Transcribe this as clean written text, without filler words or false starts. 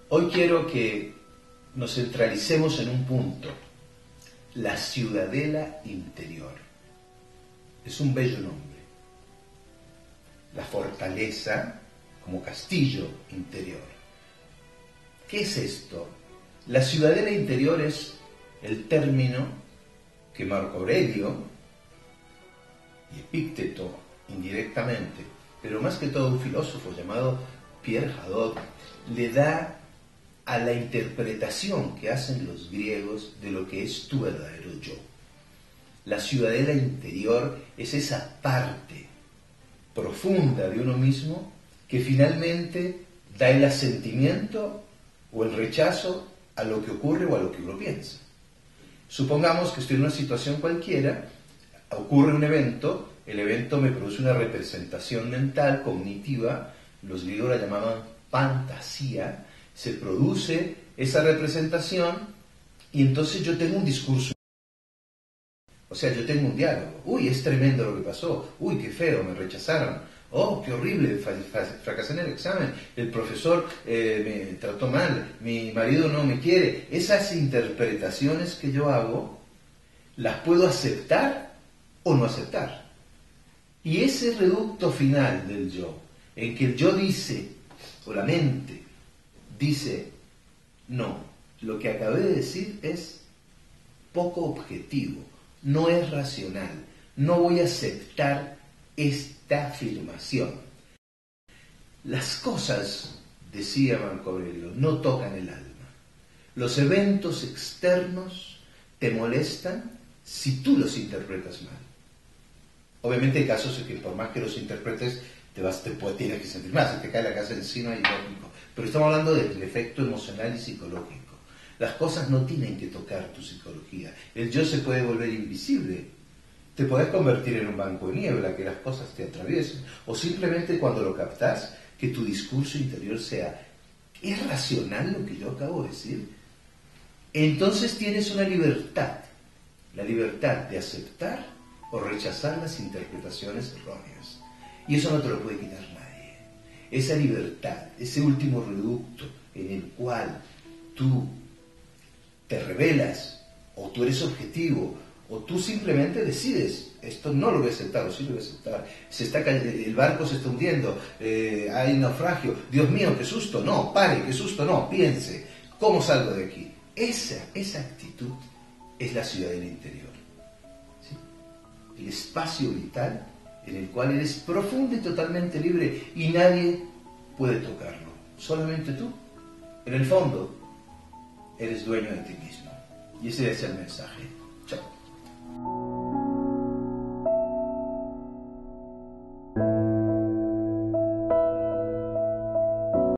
Hoy quiero que nos centralicemos en un punto, la ciudadela interior. Es un bello nombre. La fortaleza como castillo interior. ¿Qué es esto? La ciudadela interior es el término que Marco Aurelio y Epícteto indirectamente, pero más que todo un filósofo llamado Pierre Hadot, le da a la interpretación que hacen los griegos de lo que es tu verdadero yo. La ciudadela interior es esa parte profunda de uno mismo que finalmente da el asentimiento o el rechazo a lo que ocurre o a lo que uno piensa. Supongamos que estoy en una situación cualquiera, ocurre un evento, el evento me produce una representación mental, cognitiva, los griegos la llamaban fantasía, se produce esa representación y entonces yo tengo un discurso. O sea, yo tengo un diálogo. Uy, es tremendo lo que pasó. Uy, qué feo, me rechazaron. Oh, qué horrible, fracasé en el examen. El profesor me trató mal. Mi marido no me quiere. Esas interpretaciones que yo hago, las puedo aceptar o no aceptar. Y ese reducto final del yo, en que el yo dice, o la mente dice, no, lo que acabé de decir es poco objetivo, no es racional, no voy a aceptar esta afirmación. Las cosas, decía Marco Aurelio, no tocan el alma. Los eventos externos te molestan si tú los interpretas mal. Obviamente hay casos en que por más que los interpretes, tienes que sentir más, se te cae la casa encima y lógico. Pero estamos hablando del efecto emocional y psicológico. Las cosas no tienen que tocar tu psicología. El yo se puede volver invisible. Te puedes convertir en un banco de niebla, que las cosas te atraviesen. O simplemente cuando lo captás, que tu discurso interior sea, ¿es racional lo que yo acabo de decir? Entonces tienes una libertad. La libertad de aceptar o rechazar las interpretaciones erróneas. Y eso no te lo puede quitar nadie. Esa libertad, ese último reducto en el cual tú te revelas, o tú eres objetivo, o tú simplemente decides, esto no lo voy a aceptar, o sí lo voy a aceptar, el barco se está hundiendo, hay naufragio, Dios mío, qué susto, no, pare, qué susto, no, piense, ¿cómo salgo de aquí? Esa actitud es la ciudadela interior. ¿Sí? El espacio vital en el cual eres profundo y totalmente libre y nadie puede tocarlo, solamente tú. En el fondo, eres dueño de ti mismo. Y ese es el mensaje.